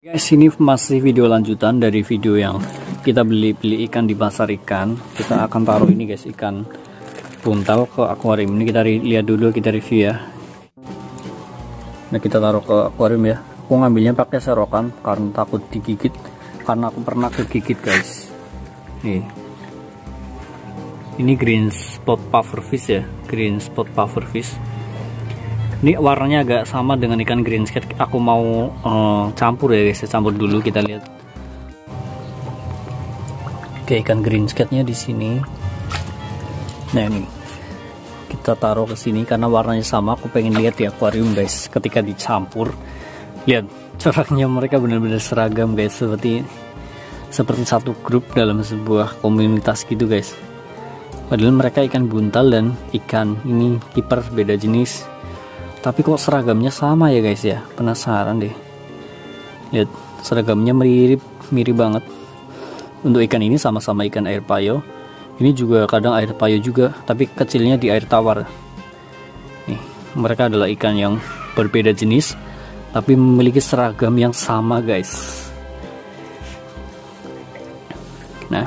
Guys, ini masih video lanjutan dari video yang kita beli ikan di pasar ikan. Kita akan taruh ini guys, ikan buntal ke akuarium. Ini kita lihat dulu, kita review ya. Nah, kita taruh ke akuarium ya. Aku ngambilnya pakai serokan karena takut digigit, karena aku pernah kegigit guys. Nih, ini green spot pufferfish ya, green spot pufferfish. Ini warnanya agak sama dengan ikan green skate. Aku mau campur ya guys, campur dulu, kita lihat. Oke, ikan green skate-nya di sini. Nah, ini kita taruh ke sini karena warnanya sama. Aku pengen lihat di akuarium guys, ketika dicampur. Lihat coraknya, mereka benar-benar seragam guys, seperti satu grup dalam sebuah komunitas gitu guys. Padahal mereka ikan buntal dan ikan ini kiper beda jenis. Tapi kok seragamnya sama ya guys ya, penasaran deh. Lihat, seragamnya mirip banget. Untuk ikan ini sama-sama ikan air payo. Ini juga kadang air payo juga, tapi kecilnya di air tawar. Nih, mereka adalah ikan yang berbeda jenis, tapi memiliki seragam yang sama guys. Nah,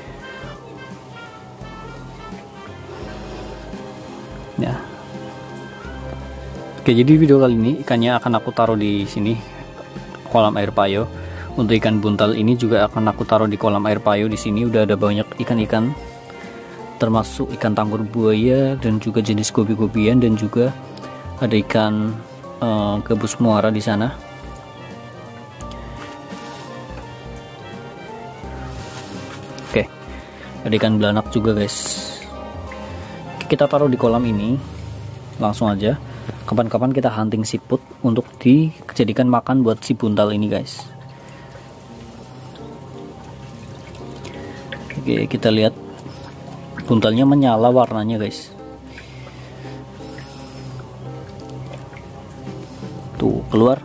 oke, jadi video kali ini ikannya akan aku taruh di sini, kolam air payo. Untuk ikan buntal ini juga akan aku taruh di kolam air payo. Di sini udah ada banyak ikan-ikan, termasuk ikan tangkur buaya dan juga jenis gobi-gobian, dan juga ada ikan gabus muara di sana. Oke, ada ikan belanak juga guys. Kita taruh di kolam ini langsung aja. Kapan-kapan kita hunting siput untuk dijadikan makan buat si buntal ini guys. Oke, kita lihat buntalnya menyala warnanya guys. Tuh keluar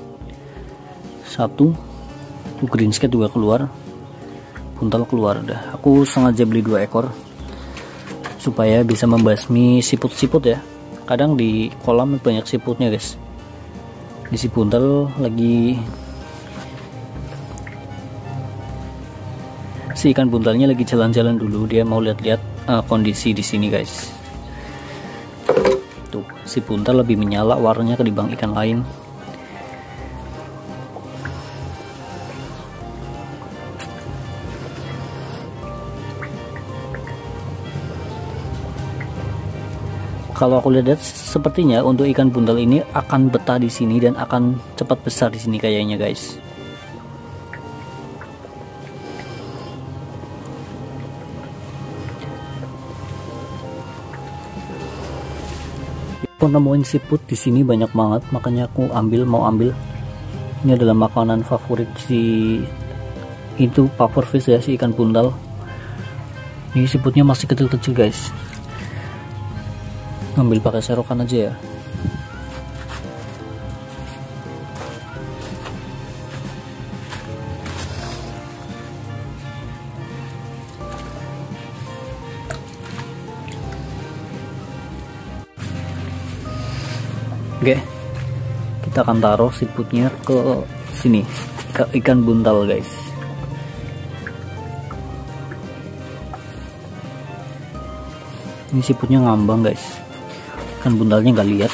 satu, tuh green skate juga keluar, buntal keluar. Udah, aku sengaja beli 2 ekor supaya bisa membasmi siput-siput ya. Kadang di kolam banyak siputnya guys. Di si buntal lagi, si ikan buntalnya lagi jalan-jalan dulu, dia mau lihat-lihat kondisi di sini guys. Tuh, si buntal lebih menyala warnanya ketimbang ikan lain. Kalau aku lihat sepertinya untuk ikan buntal ini akan betah di sini dan akan cepat besar di sini kayaknya guys. Aku nemuin siput di sini banyak banget, makanya aku mau ambil. Ini adalah makanan favorit si itu pufferfish ya, si ikan buntal. Ini siputnya masih kecil-kecil guys. Ngambil pakai serokan aja ya. Oke, kita akan taruh siputnya ke sini, ke ikan buntal guys. Ini siputnya ngambang guys, kan buntalnya nggak lihat.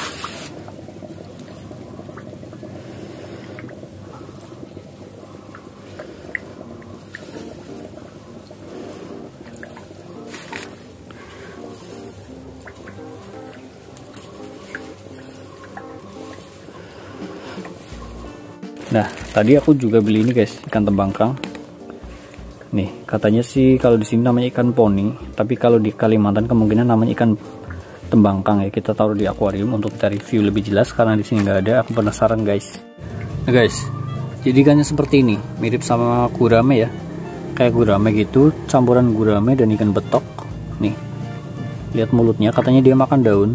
Nah, tadi aku juga beli ini guys, ikan tembangkang. Nih, katanya sih kalau di sini namanya ikan poni, tapi kalau di Kalimantan kemungkinan namanya ikan tembangkang ya. Kita taruh di akuarium untuk kita review lebih jelas karena di sini nggak ada. Aku penasaran guys. Nah guys, jadi ikannya seperti ini, mirip sama gurame ya, kayak gurame gitu, campuran gurame dan ikan betok. Nih, lihat mulutnya, katanya dia makan daun.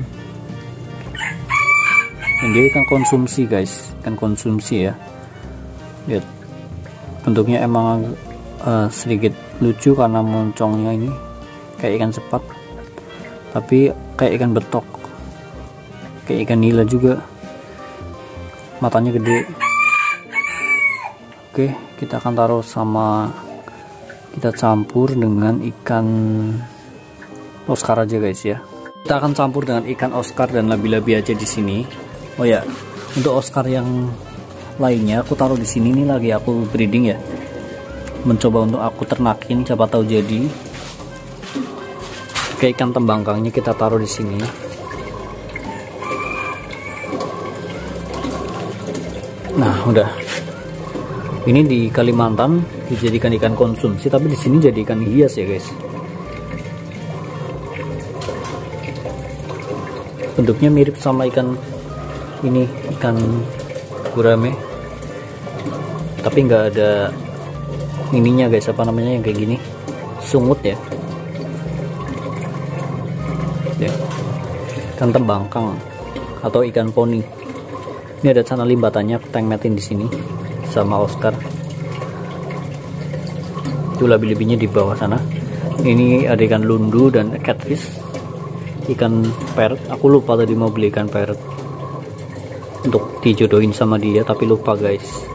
Dan dia ikan konsumsi guys, ikan konsumsi ya. Lihat, bentuknya emang sedikit lucu karena moncongnya ini kayak ikan sepat, tapi kayak ikan betok, kayak ikan nila juga. Matanya gede. Oke, kita akan taruh sama, kita campur dengan ikan Oscar aja guys ya. Kita akan campur dengan ikan Oscar dan labi-labi aja di sini. Oh ya, untuk Oscar yang lainnya aku taruh di sini nih, lagi aku breeding ya. Mencoba untuk aku ternakin, siapa tahu jadi. Oke, ikan tembangkangnya kita taruh di sini. Nah, udah. Ini di Kalimantan dijadikan ikan konsumsi, tapi di sini jadi ikan hias ya guys. Bentuknya mirip sama ikan ini, ikan gurame, tapi nggak ada ininya guys, apa namanya yang kayak gini, sungut ya. Ikan tembangkang atau ikan poni. Ini ada channel limbatannya, aku tengmetin di sini sama Oscar. Itu labi-labinya di bawah sana. Ini ada ikan lundu dan catfish, ikan parrot. Aku lupa tadi mau beli ikan parrot untuk dijodohin sama dia, tapi lupa guys.